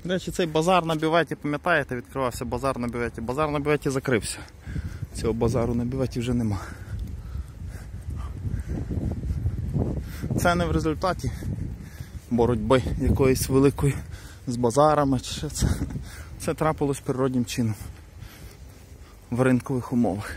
До речі, цей базар на Бюветі, пам'ятаєте, відкривався базар на Бюветі. Базар на Бюветі закрився. Цього базару на Бюветі вже нема. Це не в результаті боротьби якоїсь великої з базарами, чи що це. Це трапилось природнім чином в ринкових умовах.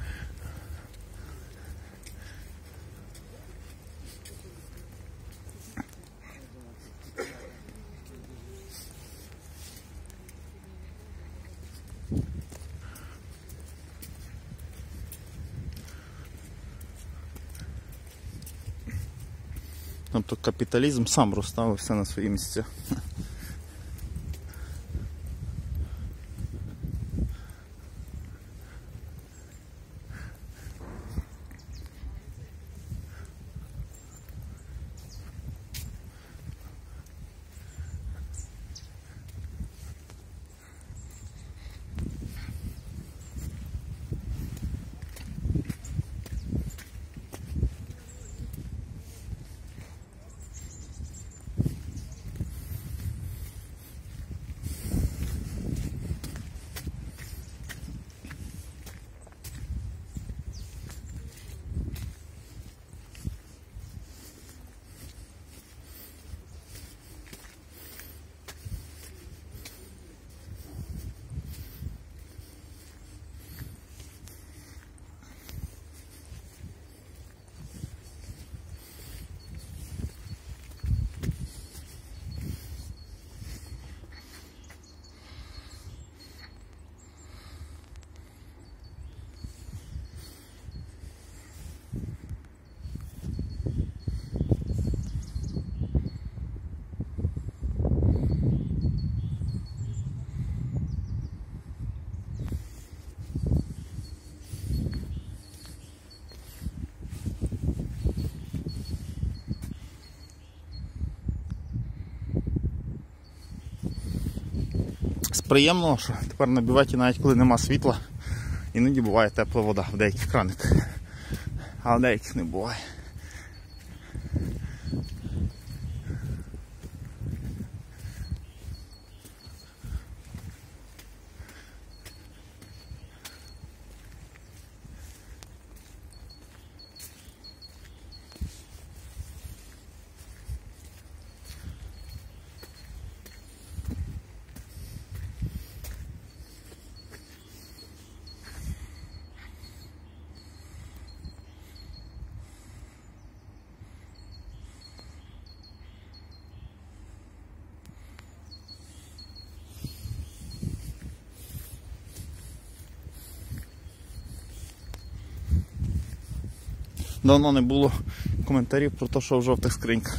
Тобто капіталізм сам розставив все на свої місця. Приємно, що тепер на Бюветі, навіть коли нема світла, іноді буває тепла вода в деяких краниках, а в деяких не буває. Давно не було коментарів про те, що в жовтих скриньках.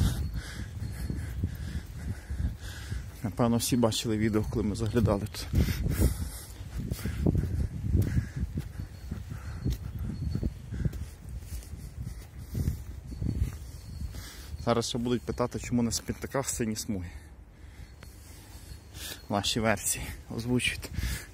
Напевно, всі бачили відео, коли ми заглядали тут. Зараз ще будуть питати, чому на смітниках сині смуги. Ваші версії озвучуйте.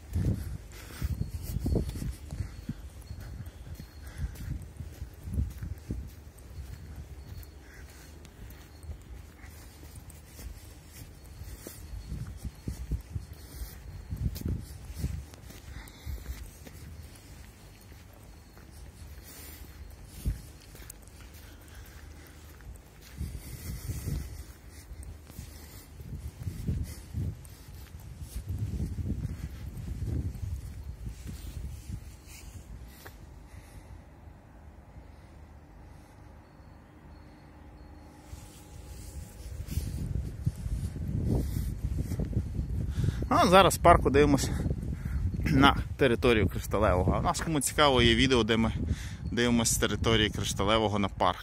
А зараз в парку дивимося на територію Кришталевого. А у нас, кому цікаво, є відео, де ми дивимося з території Кришталевого на парк.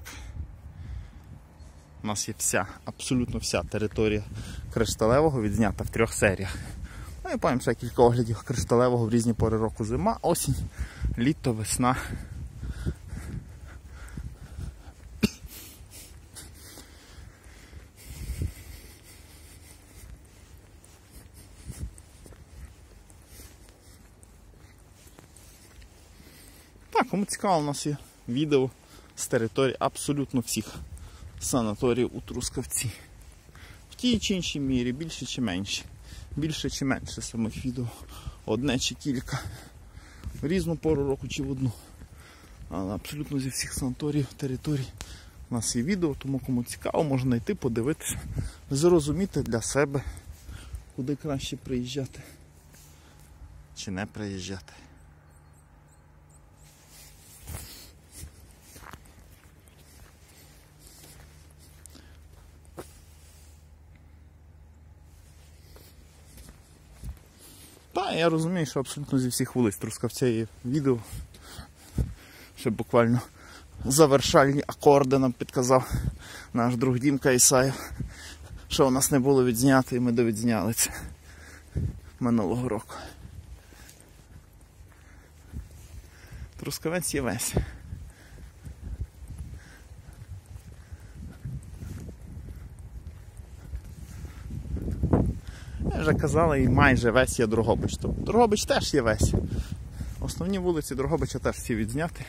У нас є вся, абсолютно вся територія Кришталевого відзнята в 3 серіях. Ну і потім ще кілька оглядів Кришталевого в різні пори року: зима, осінь, літо, весна. Так, кому цікаво, у нас є відео з території абсолютно всіх санаторіїв у Трускавці. В тій чи іншій мірі, більше чи менше. більше чи менше самих відео. Одне чи кілька. В різну пору року чи в одну. Але абсолютно зі всіх санаторіїв, територій у нас є відео, тому кому цікаво, можна знайти, подивитися, зрозуміти для себе, куди краще приїжджати чи не приїжджати. Так, я розумію, що абсолютно зі всіх вулиць Трускавця є відео. Ще буквально завершальні акорди нам підказав наш друг Дімка Ісаєв, що у нас не було відзнято, і ми довідзняли це минулого року. Трускавець є весь. Я вже казала, і майже весь є Дрогобич. Тобто Дрогобич теж є весь. Основні вулиці Дрогобича теж всі відзняти.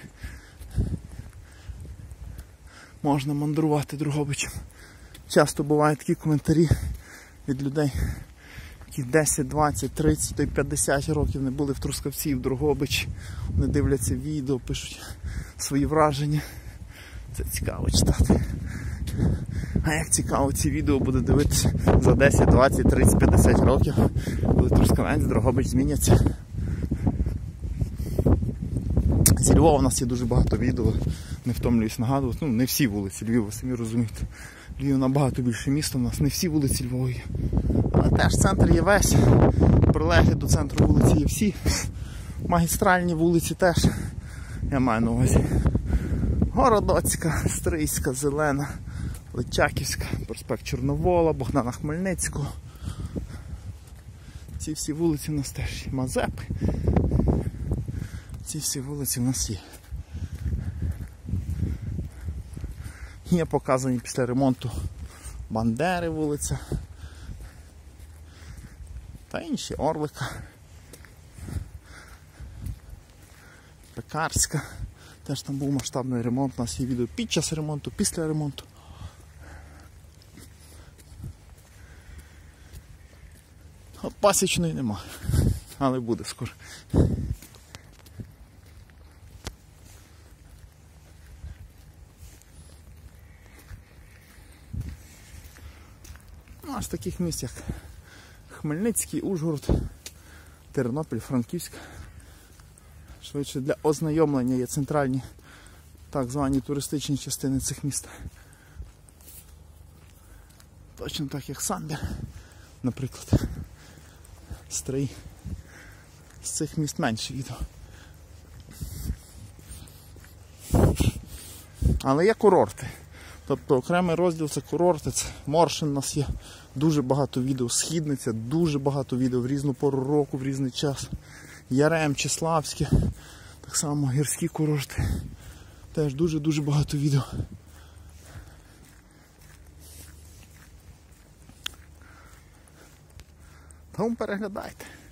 Можна мандрувати Дрогобичем. Часто бувають такі коментарі від людей, які 10, 20, 30, то й 50 років не були в Трускавці і в Дрогобичі. Вони дивляться відео, пишуть свої враження. Це цікаво читати. А як цікаво ці відео буде дивитися за 10, 20, 30, 50 років, коли Трускавець, Дрогобич зміняться. Зі Львова у нас є дуже багато відео, не втомлююсь нагадувати. Ну, не всі вулиці Львова, самі розумієте. Львів набагато більше місто, у нас не всі вулиці Львова є. Але теж центр є весь, прилеглі до центру вулиці є всі. Магістральні вулиці теж, я маю на увазі. Городоцька, Стрийська, Зелена, Личаківська, проспект Чорновола, Богдана Хмельницького. Ці всі вулиці у нас теж є. Мазепи. Ці всі вулиці у нас є. Є показані після ремонту Бандери вулиця. Та інші, Орлика. Пекарська. Теж там був масштабний ремонт, у нас є відео під час ремонту, після ремонту. От Пасічної нема, але буде скоро. Ну, аж таких місць, як Хмельницький, Ужгород, Тернопіль, Франківськ. Швидше для ознайомлення є центральні так звані туристичні частини цих міст. Точно так як Самбір, наприклад. Стрий. З цих міст менше відео. Але є курорти. Тобто окремий розділ це курорти, це Моршин у нас є. Дуже багато відео, Східниця, дуже багато відео в різну пору року, в різний час. Ярем, Числавське, так само гірські курорти. Теж дуже-дуже багато відео. Тому переглядайте.